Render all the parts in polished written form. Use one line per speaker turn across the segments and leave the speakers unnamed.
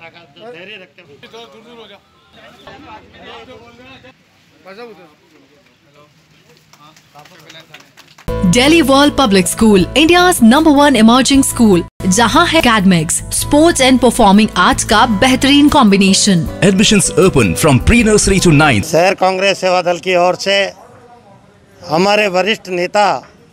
ताकत धैर्य रखते हुए
Delhi World Public School, India's #1 emerging school, जहां है academics, sports and performing arts का बेहतरीन combination.
Admissions open from pre-nursery to 9th।
शहर कांग्रेस सेवा दल की ओर से हमारे वरिष्ठ नेता,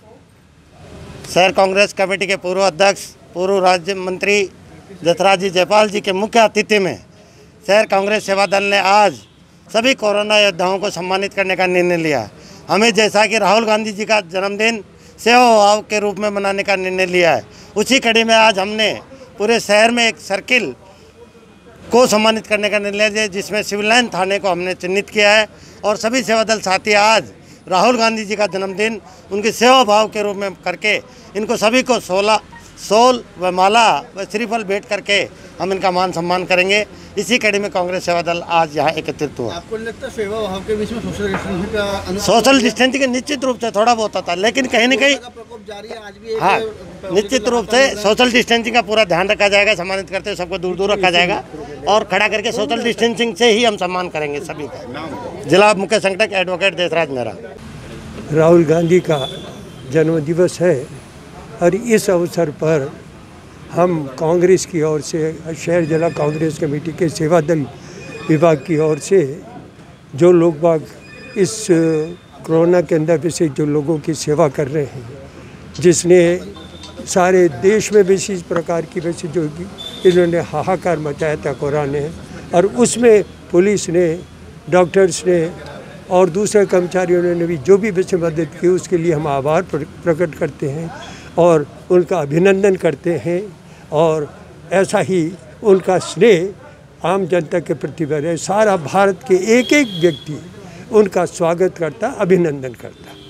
शहर कांग्रेस कमेटी के पूर्व अध्यक्ष, पूर्व राज्य मंत्री जसराज जी जयपाल जी के मुख्य आतिथ्य में शहर कांग्रेस सेवा दल ने आज सभी कोरोना योद्धाओं को सम्मानित करने का निर्णय लिया। हमें जैसा कि राहुल गांधी जी का जन्मदिन सेवा भाव के रूप में मनाने का निर्णय लिया है, उसी कड़ी में आज हमने पूरे शहर में एक सर्किल को सम्मानित करने का निर्णय लिया, जिसमें सिविल लाइन थाने को हमने चिन्हित किया है। और सभी सेवा दल साथी आज राहुल गांधी जी का जन्मदिन उनकी सेवा भाव के रूप में करके इनको सभी को सोल व माला व श्रीफल भेंट करके हम इनका मान सम्मान करेंगे। इसी कड़ी में कांग्रेस सेवा दल आज यहाँ एकत्रित हुआ।
आपको लगता है सेवा भाव के बीच में
सोशल डिस्टेंसिंग निश्चित रूप से थोड़ा बहुत होता है, लेकिन कहीं न कहीं
प्रकोप जारी है आज भी।
हाँ, निश्चित रूप से सोशल डिस्टेंसिंग का पूरा ध्यान रखा जाएगा। सम्मानित करते हुए सबको दूर दूर रखा जाएगा और खड़ा करके सोशल डिस्टेंसिंग से ही हम सम्मान करेंगे सभी का। जिला मुख्य संगठक एडवोकेट देशराज मेहरा।
राहुल गांधी का जन्म दिवस है और इस अवसर पर हम कांग्रेस की ओर से, शहर जिला कांग्रेस कमेटी के सेवा दल विभाग की ओर से जो लोग बाग इस कोरोना के अंदर भी से जो लोगों की सेवा कर रहे हैं, जिसने सारे देश में भी इस प्रकार की वैसे जो इन्होंने हाहाकार मचाया था कोरोना ने, और उसमें पुलिस ने, डॉक्टर्स ने और दूसरे कर्मचारियों ने भी जो भी वैसे मदद की, उसके लिए हम आभार प्रकट करते हैं और उनका अभिनंदन करते हैं। और ऐसा ही उनका स्नेह आम जनता के प्रति बढ़े। सारा भारत के एक एक व्यक्ति उनका स्वागत करता, अभिनंदन करता।